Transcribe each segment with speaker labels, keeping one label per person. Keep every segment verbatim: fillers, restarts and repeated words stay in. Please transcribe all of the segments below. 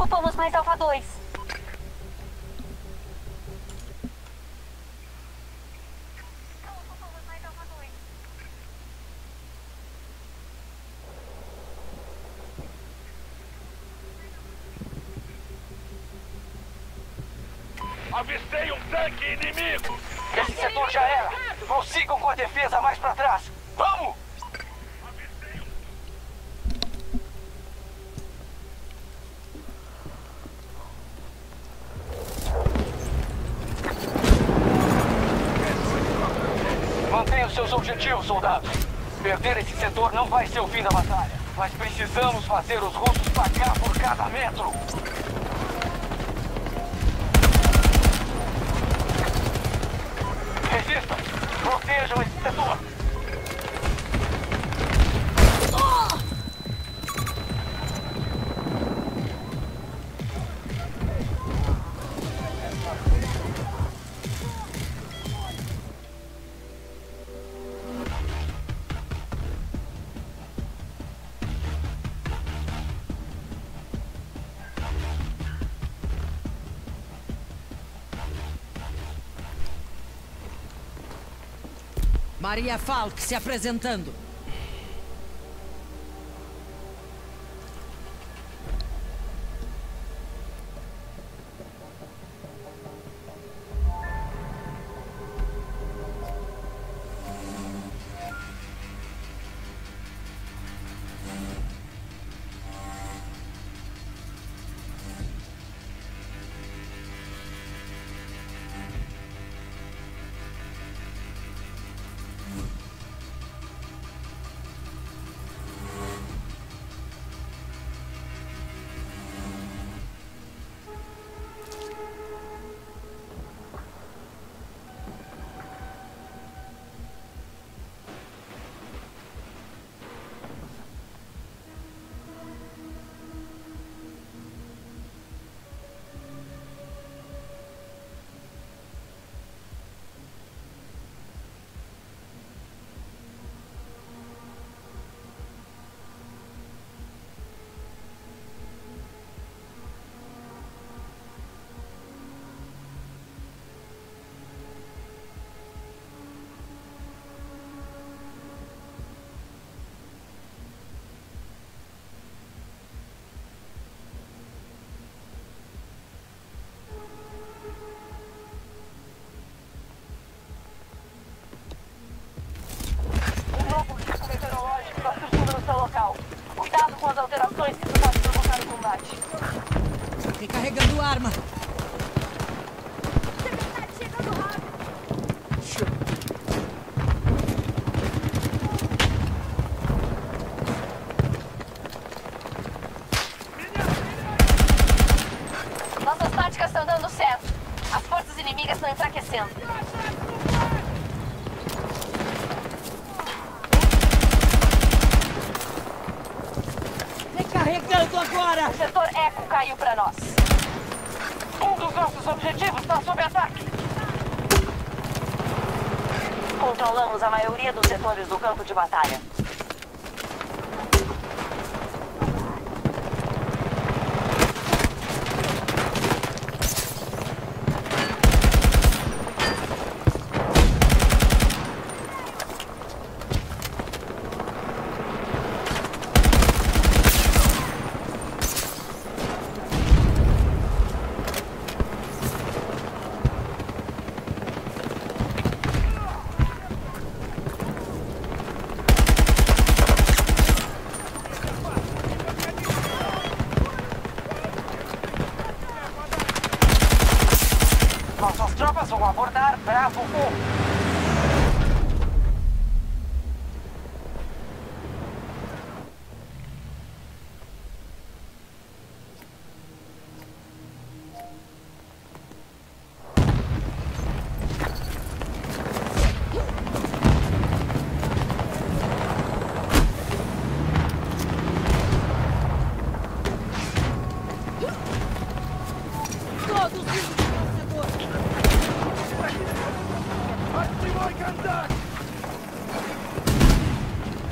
Speaker 1: ocupamos mais Alfa dois.
Speaker 2: Avistei um tanque inimigo!
Speaker 3: Esse setor já era! Prossigam com a defesa mais pra trás! Vamos! Mantenha os seus objetivos, soldados. Perder esse setor não vai ser o fim da batalha. Mas precisamos fazer os russos pagar por cada metro. Resistam! Protejam esse setor!
Speaker 4: Maria Falk se apresentando.
Speaker 1: Cuidado com as alterações que isso pode provocar no combate.
Speaker 4: Recarregando arma.
Speaker 1: Nossas táticas estão dando certo. As forças inimigas estão enfraquecendo.
Speaker 4: Recarregando agora!
Speaker 1: O setor Eco caiu pra nós. Um dos nossos objetivos está sob ataque. Controlamos a maioria dos setores do campo de batalha.
Speaker 3: Nossas tropas vão abordar Bravo um.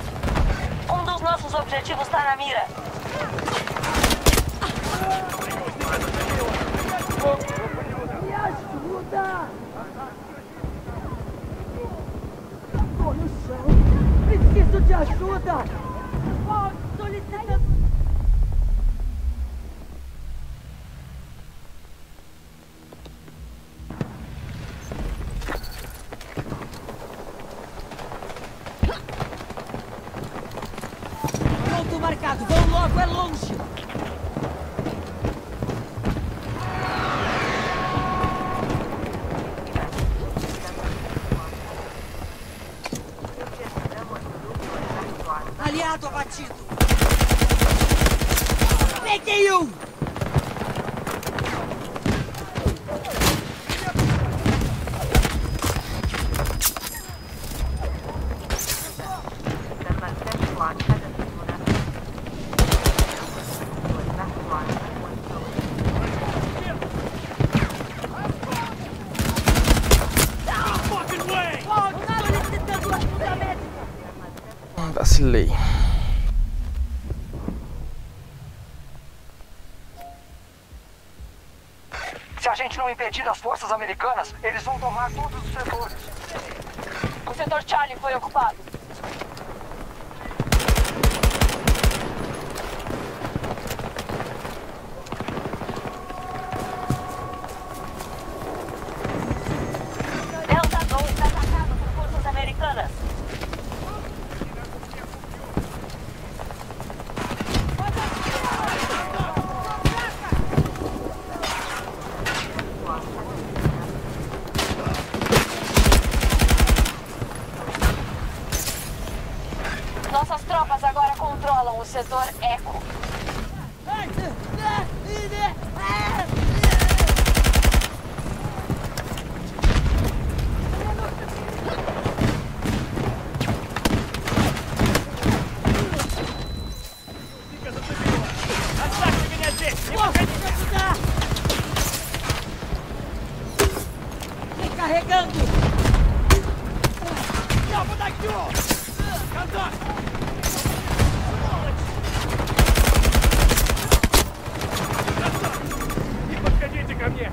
Speaker 1: Um dos nossos objetivos está na mira. Me ajuda! Tô no chão! Preciso de ajuda! Oh, solicitando...
Speaker 4: Ponto marcado. Vão logo, é longe. Aliado abatido. Peguei um!
Speaker 5: Vacilei.
Speaker 3: Se a gente não impedir as forças americanas, eles vão tomar todos os setores.
Speaker 1: O setor Charlie foi ocupado. Delta dois está atacado por forças americanas. Nossas tropas agora controlam o setor Eco.
Speaker 4: Recarregando.
Speaker 2: Подходите ко мне!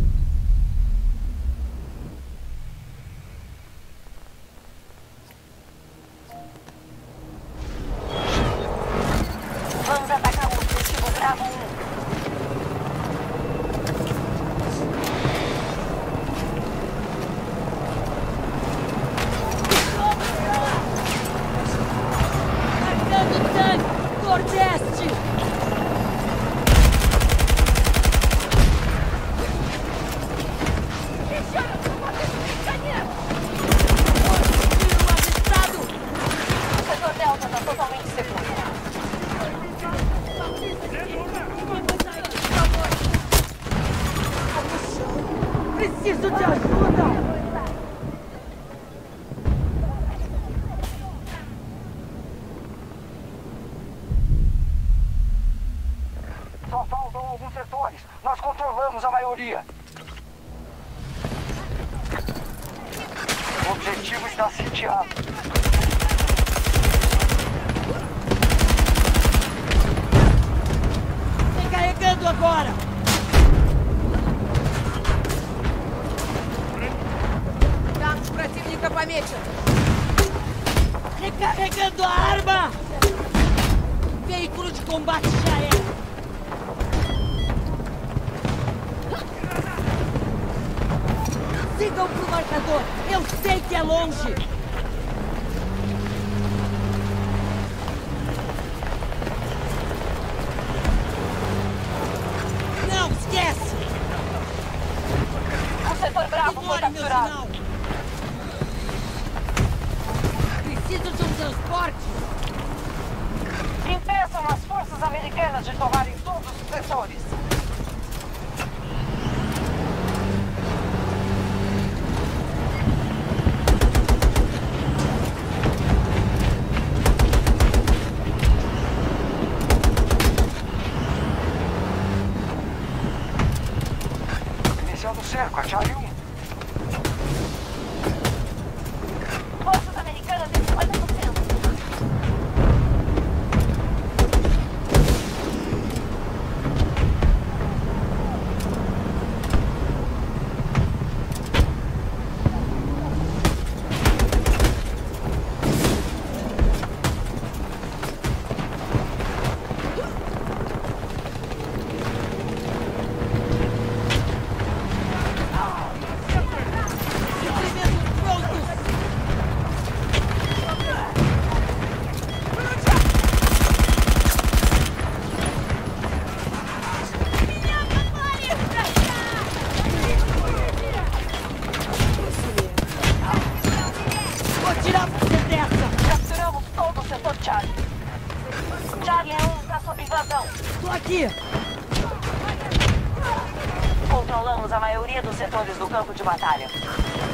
Speaker 1: Vamos atacar o objetivo Bravo um.
Speaker 4: Marcando tanque. Nordeste.
Speaker 1: O setor Delta está totalmente seguro.
Speaker 4: Preciso de ajuda.
Speaker 3: Só faltam alguns setores. Nós controlamos a maioria. O objetivo está sitiado.
Speaker 4: Recarregando agora. Tanks противника помечен. Recarregando a arma. Veículo de combate já era. Sigam pro marcador. Eu sei que é longe. Não, esquece.
Speaker 1: O setor Bravo foi
Speaker 4: Ignore meu
Speaker 1: capturado.
Speaker 4: sinal. Preciso de um transporte.
Speaker 1: Impeçam as forças americanas de tomarem todos os setores.
Speaker 3: Iniciando o cerco, a Charlie um.
Speaker 1: Forças americanas em cinquenta por cento. Charlie. Charlie um está sob invasão.
Speaker 4: Tô aqui!
Speaker 1: Controlamos a maioria dos setores do campo de batalha.